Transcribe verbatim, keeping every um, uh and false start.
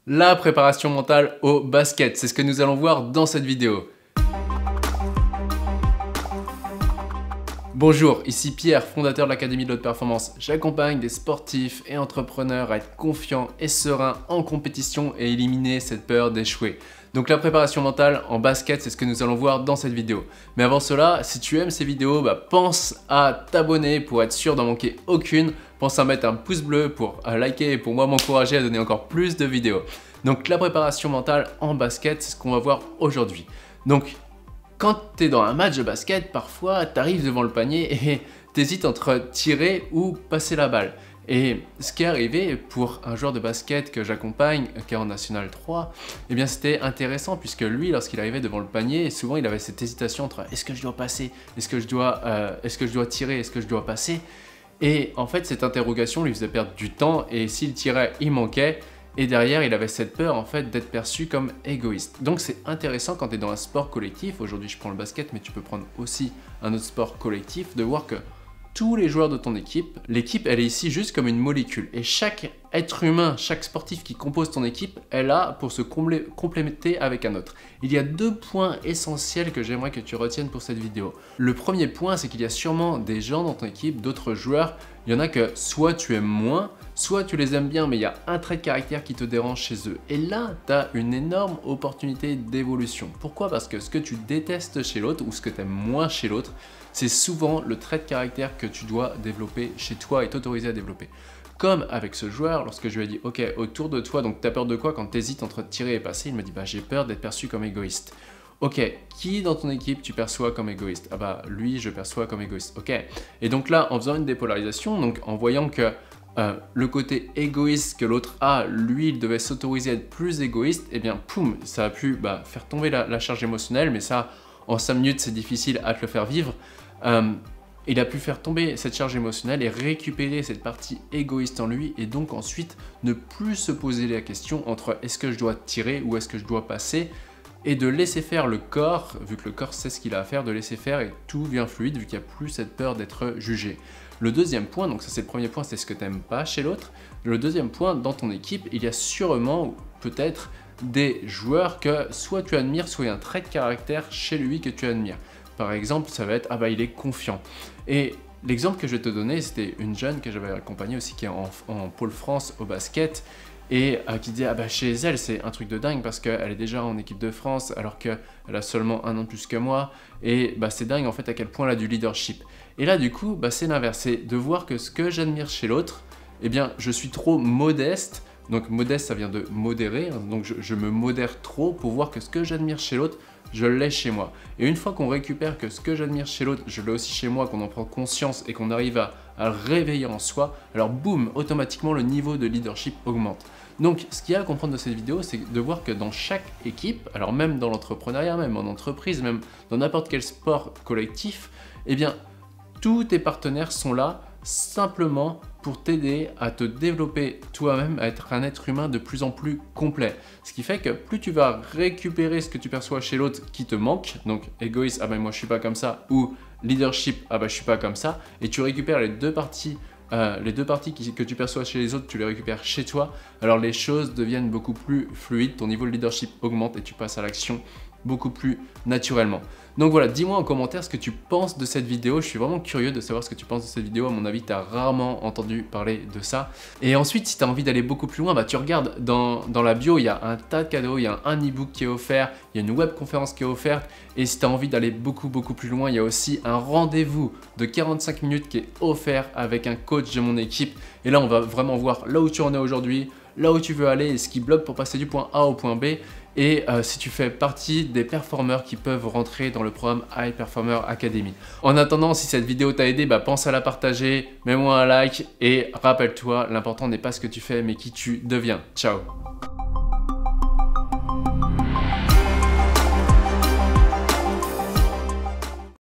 La préparation mentale au basket, c'est ce que nous allons voir dans cette vidéo. Bonjour, ici Pierre, fondateur de l'Académie de l'Haute Performance. J'accompagne des sportifs et entrepreneurs à être confiants et sereins en compétition et éliminer cette peur d'échouer. Donc la préparation mentale en basket, c'est ce que nous allons voir dans cette vidéo. Mais avant cela, si tu aimes ces vidéos, bah, pense à t'abonner pour être sûr d'en manquer aucune. Pense à mettre un pouce bleu pour liker et pour moi m'encourager à donner encore plus de vidéos. Donc la préparation mentale en basket, c'est ce qu'on va voir aujourd'hui. Donc quand tu es dans un match de basket, parfois tu arrives devant le panier et tu hésites entre tirer ou passer la balle. Et ce qui est arrivé pour un joueur de basket que j'accompagne, qui est en National trois, eh bien c'était intéressant puisque lui, lorsqu'il arrivait devant le panier, souvent il avait cette hésitation entre est-ce que je dois passer, est-ce que je dois, euh, est-ce que je dois tirer, est-ce que je dois passer. Et en fait cette interrogation lui faisait perdre du temps et s'il tirait, il manquait. Et derrière, il avait cette peur en fait d'être perçu comme égoïste. Donc c'est intéressant quand tu es dans un sport collectif, aujourd'hui je prends le basket, mais tu peux prendre aussi un autre sport collectif, de voir que tous les joueurs de ton équipe, l'équipe elle est ici juste comme une molécule. Et chaque être humain, chaque sportif qui compose ton équipe est là pour se complémenter avec un autre. Il y a deux points essentiels que j'aimerais que tu retiennes pour cette vidéo. Le premier point, c'est qu'il y a sûrement des gens dans ton équipe, d'autres joueurs, il y en a que soit tu aimes moins, soit tu les aimes bien, mais il y a un trait de caractère qui te dérange chez eux. Et là, tu as une énorme opportunité d'évolution. Pourquoi? Parce que ce que tu détestes chez l'autre ou ce que tu aimes moins chez l'autre, c'est souvent le trait de caractère que tu dois développer chez toi et t'autoriser à développer. Comme avec ce joueur, lorsque je lui ai dit « Ok, autour de toi, donc tu as peur de quoi quand tu hésites entre tirer et passer ?» Il me dit bah, « J'ai peur d'être perçu comme égoïste. » Ok, qui dans ton équipe tu perçois comme égoïste? Ah bah lui, je perçois comme égoïste. Ok, et donc là, en faisant une dépolarisation, donc en voyant que Euh, le côté égoïste que l'autre a, lui, il devait s'autoriser à être plus égoïste, et eh bien, poum, ça a pu bah, faire tomber la, la charge émotionnelle, mais ça, en cinq minutes, c'est difficile à te le faire vivre. Euh, il a pu faire tomber cette charge émotionnelle et récupérer cette partie égoïste en lui, et donc ensuite, ne plus se poser la question entre est-ce que je dois tirer ou est-ce que je dois passer, et de laisser faire le corps, vu que le corps sait ce qu'il a à faire, de laisser faire et tout vient fluide, vu qu'il n'y a plus cette peur d'être jugé. Le deuxième point, donc ça c'est le premier point, c'est ce que tu n'aimes pas chez l'autre. Le deuxième point, dans ton équipe, il y a sûrement peut-être des joueurs que soit tu admires, soit il y a un trait de caractère chez lui que tu admires. Par exemple, ça va être, ah bah il est confiant. Et l'exemple que je vais te donner, c'était une jeune que j'avais accompagnée aussi qui est en, en pôle France au basket et euh, qui disait, ah bah chez elle c'est un truc de dingue parce qu'elle est déjà en équipe de France alors qu'elle a seulement un an de plus que moi et bah c'est dingue en fait à quel point elle a du leadership. Et là du coup bah, c'est l'inverse, c'est de voir que ce que j'admire chez l'autre, eh bien je suis trop modeste, donc modeste ça vient de modérer, hein, donc je, je me modère trop pour voir que ce que j'admire chez l'autre, je l'ai chez moi. Et une fois qu'on récupère que ce que j'admire chez l'autre, je l'ai aussi chez moi, qu'on en prend conscience et qu'on arrive à, à le réveiller en soi, alors boum, automatiquement le niveau de leadership augmente. Donc ce qu'il y a à comprendre de cette vidéo, c'est de voir que dans chaque équipe, alors même dans l'entrepreneuriat, même en entreprise, même dans n'importe quel sport collectif, eh bien tous tes partenaires sont là simplement pour t'aider à te développer toi-même, à être un être humain de plus en plus complet. Ce qui fait que plus tu vas récupérer ce que tu perçois chez l'autre qui te manque, donc égoïste, ah ben moi je suis pas comme ça, ou leadership, ah ben je suis pas comme ça, et tu récupères les deux parties Euh, les deux parties qui, que tu perçois chez les autres, tu les récupères chez toi, alors les choses deviennent beaucoup plus fluides, ton niveau de leadership augmente et tu passes à l'action beaucoup plus naturellement. Donc voilà, dis-moi en commentaire ce que tu penses de cette vidéo, je suis vraiment curieux de savoir ce que tu penses de cette vidéo, à mon avis tu as rarement entendu parler de ça. Et ensuite si tu as envie d'aller beaucoup plus loin, bah, tu regardes dans, dans la bio, il y a un tas de cadeaux, il y a un e-book qui est offert, il y a une webconférence qui est offerte, et si tu as envie d'aller beaucoup beaucoup plus loin, il y a aussi un rendez-vous de quarante-cinq minutes qui est offert avec un coach de mon équipe, et là on va vraiment voir là où tu en es aujourd'hui, là où tu veux aller et ce qui bloque pour passer du point A au point B. Et euh, si tu fais partie des performeurs qui peuvent rentrer dans le programme High Performer Academy. En attendant, si cette vidéo t'a aidé, bah, pense à la partager, mets-moi un like et rappelle-toi, l'important n'est pas ce que tu fais mais qui tu deviens. Ciao!